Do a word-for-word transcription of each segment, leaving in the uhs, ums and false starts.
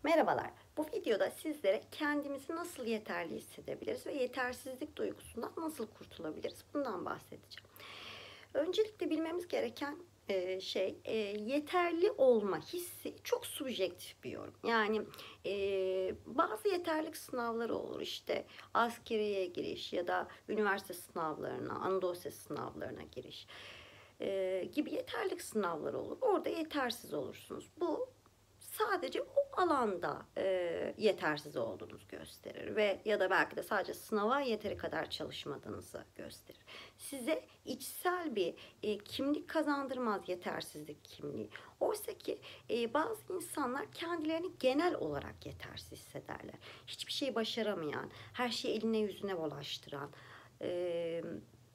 Merhabalar. Bu videoda sizlere kendimizi nasıl yeterli hissedebiliriz ve yetersizlik duygusundan nasıl kurtulabiliriz? Bundan bahsedeceğim. Öncelikle bilmemiz gereken e, şey e, yeterli olma hissi çok subjektif bir yorum. Yani e, bazı yeterlilik sınavları olur, işte askeriye giriş ya da üniversite sınavlarına, Anadolu Lisesi sınavlarına giriş e, gibi yeterlilik sınavları olur. Orada yetersiz olursunuz. Bu sadece o alanda e, yetersiz olduğunuzu gösterir ve ya da belki de sadece sınava yeteri kadar çalışmadığınızı gösterir. Size içsel bir e, kimlik kazandırmaz yetersizlik kimliği. Oysa ki e, bazı insanlar kendilerini genel olarak yetersiz hissederler. Hiçbir şey başaramayan, her şeyi eline yüzüne bulaştıran, e,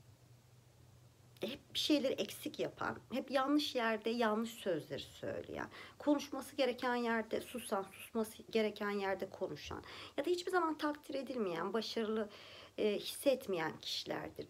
hep bir şeyleri eksik yapan, hep yanlış yerde yanlış sözleri söyleyen, konuşması gereken yerde susan, susması gereken yerde konuşan ya da hiçbir zaman takdir edilmeyen, başarılı e, hissetmeyen kişilerdir.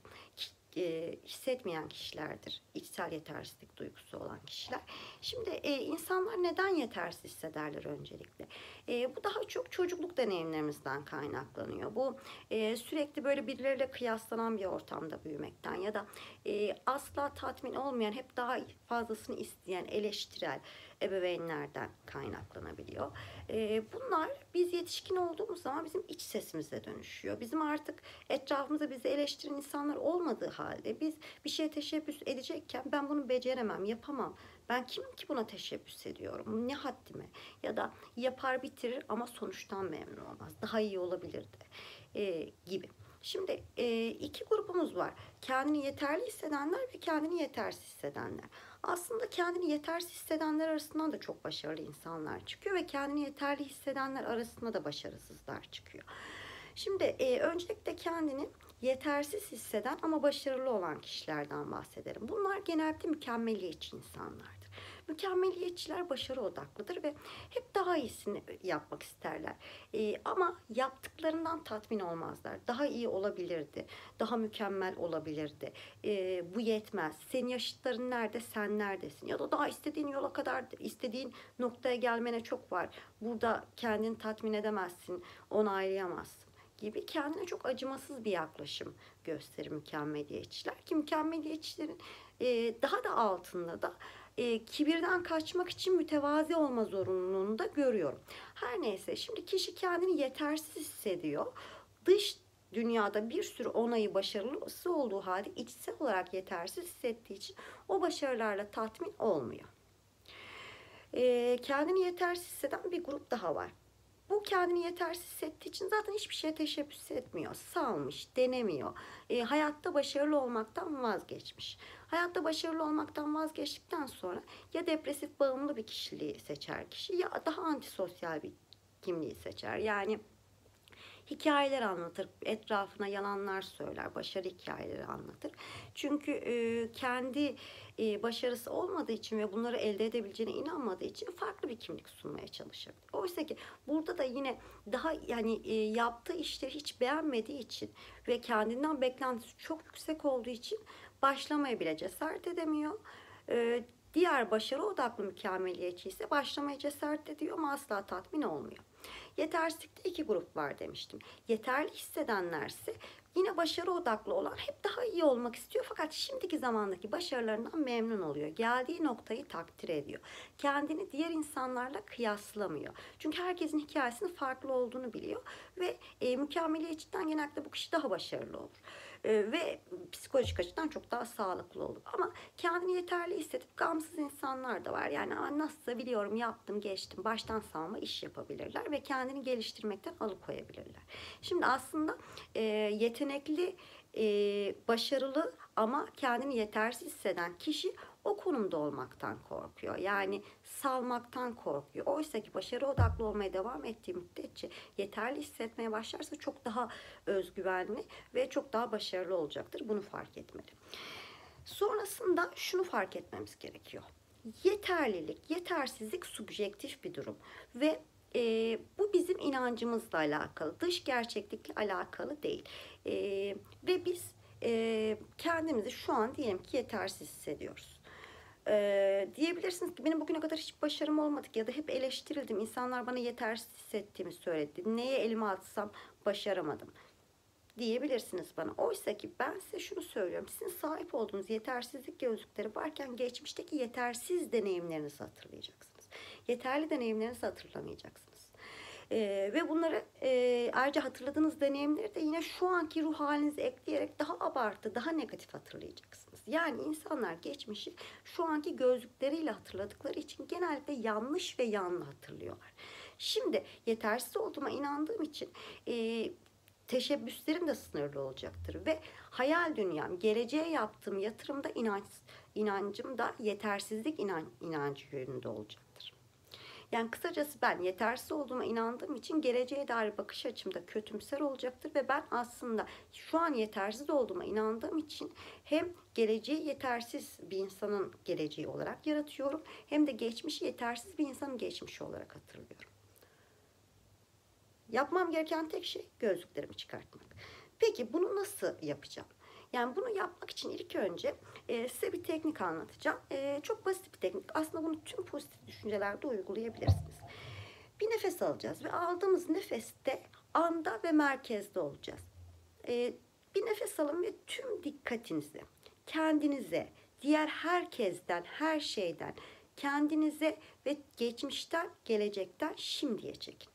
E, hissetmeyen kişilerdir. İçsel yetersizlik duygusu olan kişiler. Şimdi e, insanlar neden yetersiz hissederler öncelikle? E, bu daha çok çocukluk deneyimlerimizden kaynaklanıyor. Bu e, sürekli böyle birileriyle kıyaslanan bir ortamda büyümekten ya da e, asla tatmin olmayan, hep daha fazlasını isteyen, eleştirel ebeveynlerden kaynaklanabiliyor. E, bunlar biz yetişkin olduğumuz zaman bizim iç sesimize dönüşüyor. Bizim artık etrafımızda bizi eleştiren insanlar olmadığı halde biz bir şeye teşebbüs edecekken ben bunu beceremem, yapamam. Ben kimim ki buna teşebbüs ediyorum? Ne haddime? Ya da yapar bitirir ama sonuçtan memnun olmaz. Daha iyi olabilirdi e, gibi. Şimdi e, iki grubumuz var. Kendini yeterli hissedenler ve kendini yetersiz hissedenler. Aslında kendini yetersiz hissedenler arasından da çok başarılı insanlar çıkıyor ve kendini yeterli hissedenler arasında da başarısızlar çıkıyor. Şimdi e, öncelikle kendini yetersiz hisseden ama başarılı olan kişilerden bahsedelim. Bunlar genellikle mükemmeliyetçi insanlardır. Mükemmeliyetçiler başarı odaklıdır ve hep daha iyisini yapmak isterler. Ee, ama yaptıklarından tatmin olmazlar. Daha iyi olabilirdi, daha mükemmel olabilirdi. Ee, bu yetmez. Senin yaşıtların nerede, sen neredesin? Ya da daha istediğin yola kadar, istediğin noktaya gelmene çok var. Burada kendini tatmin edemezsin, onaylayamazsın gibi kendine çok acımasız bir yaklaşım gösterir mükemmeliyetçiler. Ki mükemmeliyetçilerin e, daha da altında da e, kibirden kaçmak için mütevazi olma zorunluluğunu da görüyorum. Her neyse, şimdi kişi kendini yetersiz hissediyor. Dış dünyada bir sürü onayı başarılısı olduğu halde içsel olarak yetersiz hissettiği için o başarılarla tatmin olmuyor. E, kendini yetersiz hisseden bir grup daha var. Bu kendini yetersiz hissettiği için zaten hiçbir şeye teşebbüs etmiyor. Salmış, denemiyor. E, hayatta başarılı olmaktan vazgeçmiş. Hayatta başarılı olmaktan vazgeçtikten sonra ya depresif bağımlı bir kişiliği seçer kişi ya daha antisosyal bir kimliği seçer. Yani hikayeler anlatır, etrafına yalanlar söyler, başarı hikayeleri anlatır. Çünkü e, kendi e, başarısı olmadığı için ve bunları elde edebileceğine inanmadığı için farklı bir kimlik sunmaya çalışır. Oysa ki burada da yine daha yani e, yaptığı işleri hiç beğenmediği için ve kendinden beklentisi çok yüksek olduğu için başlamaya bile cesaret edemiyor. E, diğer başarı odaklı mükemmeliyetçi ise başlamaya cesaret ediyor ama asla tatmin olmuyor. Yetersizlikte iki grup var demiştim. Yeterli hissedenlerse yine başarı odaklı olan, hep daha iyi olmak istiyor fakat şimdiki zamandaki başarılarından memnun oluyor. Geldiği noktayı takdir ediyor. Kendini diğer insanlarla kıyaslamıyor. Çünkü herkesin hikayesinin farklı olduğunu biliyor ve e, mükemmeliyetçiden genellikle bu kişi daha başarılı olur. E, ve psikolojik açıdan çok daha sağlıklı olur. Ama kendini yeterli hissedip gamsız insanlar da var. Yani nasılsa biliyorum, yaptım, geçtim, baştan savma iş yapabilirler ve kendini geliştirmekten alıkoyabilirler. Şimdi aslında e, yetenekli, e, başarılı ama kendini yetersiz hisseden kişi o konumda olmaktan korkuyor. Yani salmaktan korkuyor. Oysa ki başarı odaklı olmaya devam ettiği müddetçe yeterli hissetmeye başlarsa çok daha özgüvenli ve çok daha başarılı olacaktır. Bunu fark etmeli. Sonrasında şunu fark etmemiz gerekiyor. Yeterlilik, yetersizlik subjektif bir durum ve e, bu bizim inancımızla alakalı, dış gerçeklikle alakalı değil. E, ve biz e, kendimizi şu an diyelim ki yetersiz hissediyoruz. Ee, diyebilirsiniz ki benim bugüne kadar hiç başarım olmadı ki ya da hep eleştirildim. İnsanlar bana yetersiz hissettiğimi söyledi. Neye elime atsam başaramadım diyebilirsiniz bana. Oysa ki ben size şunu söylüyorum. Sizin sahip olduğunuz yetersizlik gözlükleri varken geçmişteki yetersiz deneyimlerinizi hatırlayacaksınız. Yeterli deneyimlerinizi hatırlamayacaksınız. Ee, ve bunları e, ayrıca hatırladığınız deneyimleri de yine şu anki ruh halinize ekleyerek daha abartı, daha negatif hatırlayacaksınız. Yani insanlar geçmişi şu anki gözlükleriyle hatırladıkları için genellikle yanlış ve yanlı hatırlıyorlar. Şimdi yetersiz olduğuma inandığım için e, teşebbüslerim de sınırlı olacaktır ve hayal dünyam, geleceğe yaptığım yatırımda inanç, inancım da yetersizlik inan, inancı yönünde olacaktır. Yani kısacası ben yetersiz olduğuma inandığım için geleceğe dair bakış açım da kötümser olacaktır ve ben aslında şu an yetersiz olduğuma inandığım için hem geleceği yetersiz bir insanın geleceği olarak yaratıyorum hem de geçmişi yetersiz bir insanın geçmişi olarak hatırlıyorum. Yapmam gereken tek şey gözlüklerimi çıkartmak. Peki bunu nasıl yapacağım? Yani bunu yapmak için ilk önce e, size bir teknik anlatacağım. E, çok basit bir teknik. Aslında bunu tüm pozitif düşüncelerde uygulayabilirsiniz. Bir nefes alacağız ve aldığımız nefeste anda ve merkezde olacağız. E, bir nefes alın ve tüm dikkatinizi kendinize, diğer herkesten, her şeyden, kendinize ve geçmişten, gelecekten şimdiye çekin.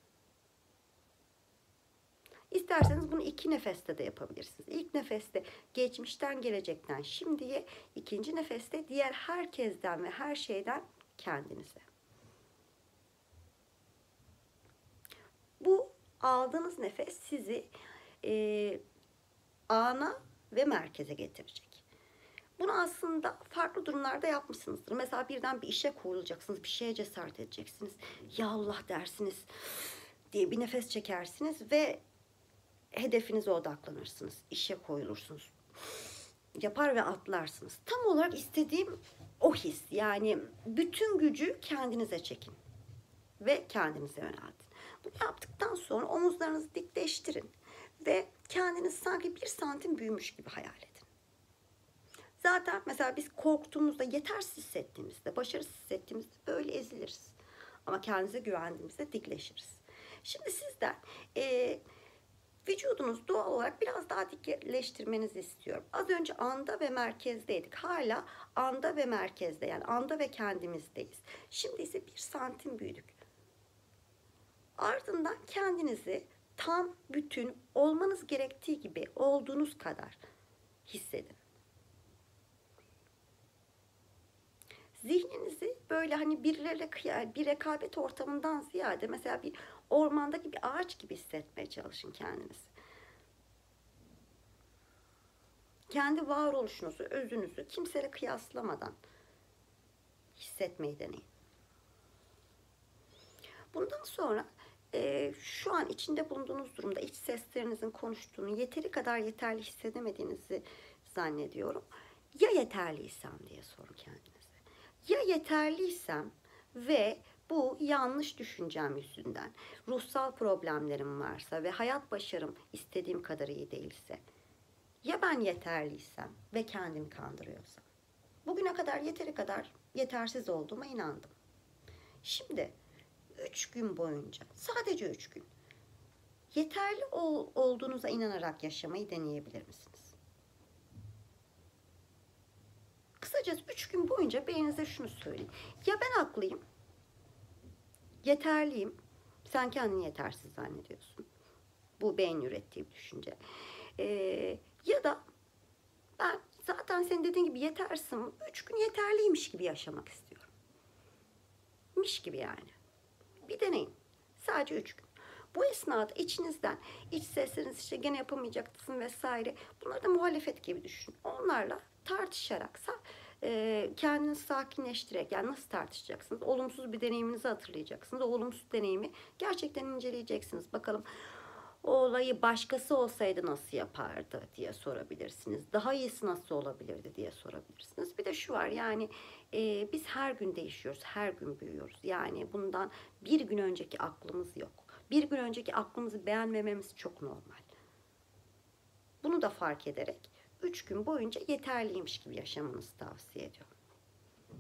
İsterseniz bunu iki nefeste de yapabilirsiniz. İlk nefeste geçmişten, gelecekten şimdiye, ikinci nefeste diğer herkesten ve her şeyden kendinize. Bu aldığınız nefes sizi e, ana ve merkeze getirecek. Bunu aslında farklı durumlarda yapmışsınızdır. Mesela birden bir işe koyulacaksınız, bir şeye cesaret edeceksiniz. Ya Allah dersiniz diye bir nefes çekersiniz ve hedefinize odaklanırsınız. İşe koyulursunuz. Yapar ve atlarsınız. Tam olarak istediğim o his. Yani bütün gücü kendinize çekin. Ve kendinize yöneltin. Bunu yaptıktan sonra omuzlarınızı dikleştirin. Ve kendiniz sanki bir santim büyümüş gibi hayal edin. Zaten mesela biz korktuğumuzda, yetersiz hissettiğimizde, başarısız hissettiğimizde böyle eziliriz. Ama kendinize güvendiğimizde dikleşiriz. Şimdi sizden e, vücudunuz doğal olarak biraz daha dikleştirmenizi istiyorum. Az önce anda ve merkezdeydik. Hala anda ve merkezde, yani anda ve kendimizdeyiz. Şimdi ise bir santim büyüdük. Ardından kendinizi tam, bütün, olmanız gerektiği gibi olduğunuz kadar hissedin. Zihninizi böyle hani birileriyle bir rekabet ortamından ziyade mesela bir ormandaki bir ağaç gibi hissetmeye çalışın kendinizi. Kendi varoluşunuzu, özünüzü kimseyle kıyaslamadan hissetmeyi deneyin. Bundan sonra e, şu an içinde bulunduğunuz durumda iç seslerinizin konuştuğunu, yeteri kadar yeterli hissedemediğinizi zannediyorum. Ya yeterliysem diye sorun kendinize. Ya yeterliysem ve bu yanlış düşüncem yüzünden ruhsal problemlerim varsa ve hayat başarım istediğim kadar iyi değilse, ya ben yeterliysem ve kendimi kandırıyorsam, bugüne kadar yeteri kadar yetersiz olduğuma inandım. Şimdi üç gün boyunca, sadece üç gün, yeterli ol, olduğunuza inanarak yaşamayı deneyebilir misiniz? Kısacası üç gün boyunca beyninize şunu söyleyin. Ya ben haklıyım, yeterliyim, sen kendini yetersiz zannediyorsun. Bu beyin ürettiği bir düşünce. Ee, ya da ben zaten senin dediğin gibi yetersin, üç gün yeterliymiş gibi yaşamak istiyorum. Miş gibi yani. Bir deneyin. Sadece üç gün. Bu esnada içinizden iç sesleriniz işte gene yapamayacaksın vesaire. Bunları da muhalefet gibi düşünün. Onlarla tartışarak e, kendinizi sakinleştirerek, yani nasıl tartışacaksınız? Olumsuz bir deneyiminizi hatırlayacaksınız. O olumsuz deneyimi gerçekten inceleyeceksiniz. Bakalım o olayı başkası olsaydı nasıl yapardı diye sorabilirsiniz. Daha iyisi nasıl olabilirdi diye sorabilirsiniz. Bir de şu var, yani e, biz her gün değişiyoruz, her gün büyüyoruz. Yani bundan bir gün önceki aklımız yok. Bir gün önceki aklımızı beğenmememiz çok normal. Bunu da fark ederek üç gün boyunca yeterliymiş gibi yaşamanızı tavsiye ediyorum.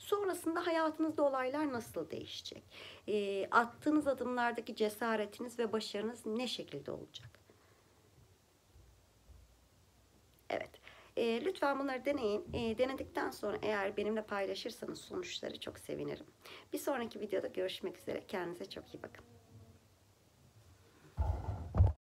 Sonrasında hayatınızda olaylar nasıl değişecek? Eee, attığınız adımlardaki cesaretiniz ve başarınız ne şekilde olacak? Evet. Eee, lütfen bunları deneyin. Eee, denedikten sonra eğer benimle paylaşırsanız sonuçları çok sevinirim. Bir sonraki videoda görüşmek üzere. Kendinize çok iyi bakın.